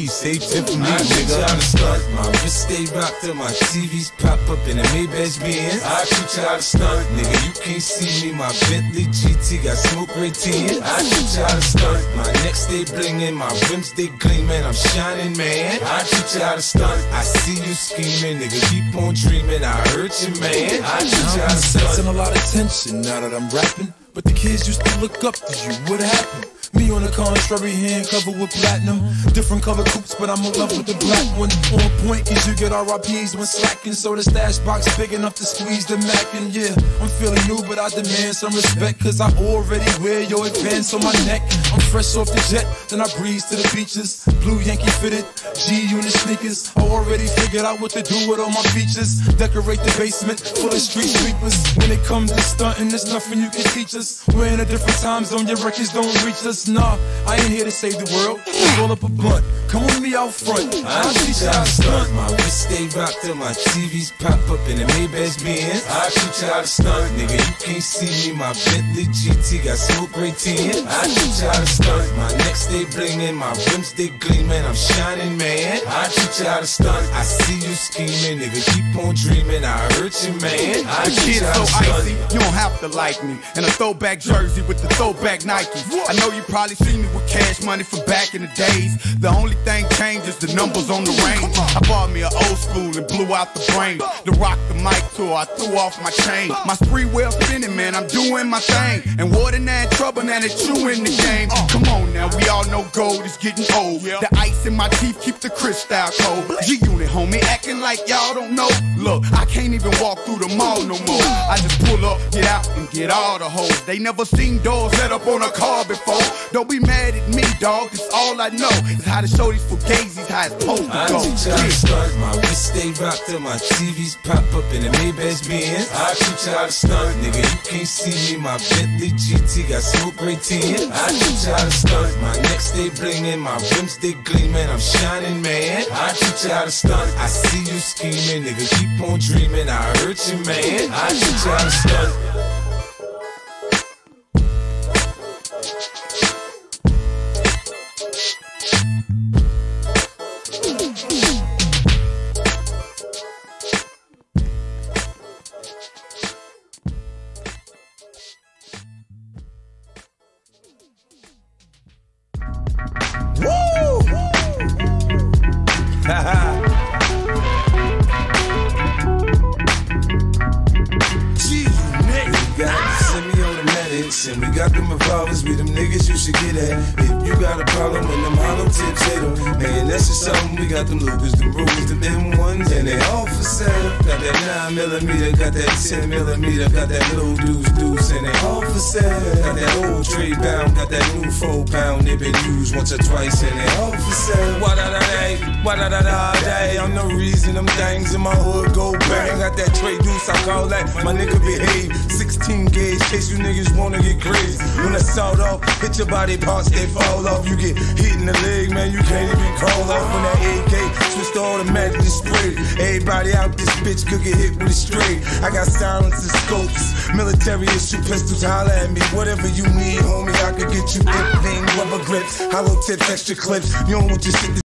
stay tip for me, nigga. I to stunt. My wrist stay rocked till my TVs pop up in the Maybach Benz. I teach you how to stunt. Nigga, you can't see me. My Bentley GT got smoke red tin. I teach you how to stunt. My neck stay blingin', my rims they gleamin'. I'm shining, man. I teach you how to stunt. I see you scheming, nigga. Keep on dreaming. I heard you, man. I teach you how to stunt. I'm sensing a lot of tension now that I'm rapping, but the kids used to look up to you. What happened? Me on the contrary, hand covered with platinum. Different color coupes, but I'm in love with the black one. On point, cause you get RIPs when slacking. So the stash box big enough to squeeze the Mac. And yeah, I'm feeling new, but I demand some respect, cause I already wear your advance on my neck. I'm fresh off the jet, then I breeze to the beaches. Blue Yankee fitted, G-Unit sneakers. I already figured out what to do with all my features. Decorate the basement full of street sweepers. When it comes to stunting, there's nothing you can teach us. We're in a different time zone, your records don't reach us. Nah, I ain't here to save the world. Roll up a blunt, come with me out front. I'll teach you how to stunt. My wrist stay rocked till my TVs pop up in the Maybach Benz. I'll teach you how to stunt. Nigga, you can't see me. My Bentley GT got smoke red tin. I'll teach you how to stunt. My neck stay blingin', my rims they gleamin'. I'm shining, man. I'll teach you how to stunt. I see you scheming, nigga. Keep on dreaming. I heard you, man. I'll teach you how to stunt. So icy, you don't have to like me. And a throwback jersey with the throwback Nike. I know you probably see me with cash money from back in the days. The only thing changes the numbers on the range. I bought me an old school and blew out the brain. To rock the mic tour, I threw off my chain. My spree well spinning, man, I'm doing my thing. And water now in trouble, now that you in the game. Come on now, we all know gold is getting old. The ice in my teeth keep the crystal cold. G-Unit, homie, acting like y'all don't know. Look, I can't even walk through the mall no more. I just pull up, get out, and get all the hoes. They never seen doors set up on a car before. Don't be mad at me, dog, cause all I know is how to show these fugazis how it's supposed to go. I teach you how to stunt. My wrist stay rocked till my TVs pop up in the Maybach Benz. I teach you how to stunt. Nigga, you can't see me. My Bentley GT got smoke red tin. I teach you how to stunt. My neck stay blingin', my rims they gleamin'. I'm shining, man. I teach you how to stunt. I see you scheming, nigga. Keep on dreaming. I heard you, man. I teach you how to stunt. Woo! Semi-automatics, and we got them revolvers. We them niggas you should get at. If you got a problem with them hollow tips, hit them. Man, that's just something. We got them Lucas, them Rugas, them M1s, and they all for sale. Got that 9mm, got that 10mm, got that little deuce, and they all for sale. Got that old trade pound, got that new 4-pound. They been used once or twice, and they all for sale. Wah-da-da-day, I'm the reason them things in my hood go bang. Got that trade deuce, I call that my nigga behave. 16 gauge, case you niggas wanna get grazed. When the sawed off, hit your body parts, they fall off. You get hit in the leg, man, you can't even call off. When that AK switched to automatic and sprayed. Everybody out this bitch could get hit with a straight. I got silencers, scopes, military issue pistols, holla at me. Whatever you need, homie, I could get you anything. Rubber grips, hollow tips, extra clips. You don't want your shit to